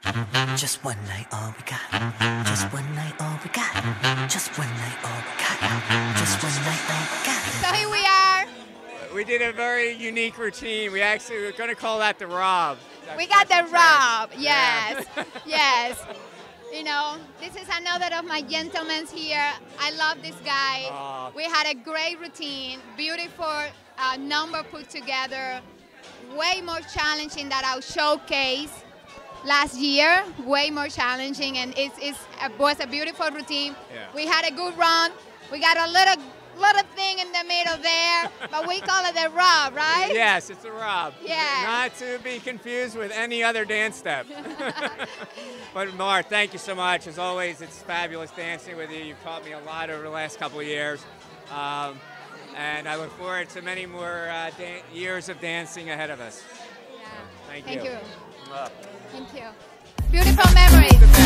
Just one night, all we got. Just one night, all we got. Just one night, all we got. Just one night, all we got. So here we are. We did a very unique routine. We actually were going to call that the Rob. We got the Rob. Yes, yes. You know, this is another of my gentlemen here. I love this guy. Aw. We had a great routine, beautiful number put together, way more challenging than our showcase last year, way more challenging, and it was a beautiful routine. Yeah. We had a good run. We got a little thing in the middle there, but we call it the Rob, right? Yes, it's a Rob. Yeah. Not to be confused with any other dance step. But Mar, thank you so much. As always, it's fabulous dancing with you. You've taught me a lot over the last couple of years. And I look forward to many more years of dancing ahead of us. Yeah. Thank Thank you. you. Thank you. Beautiful memories.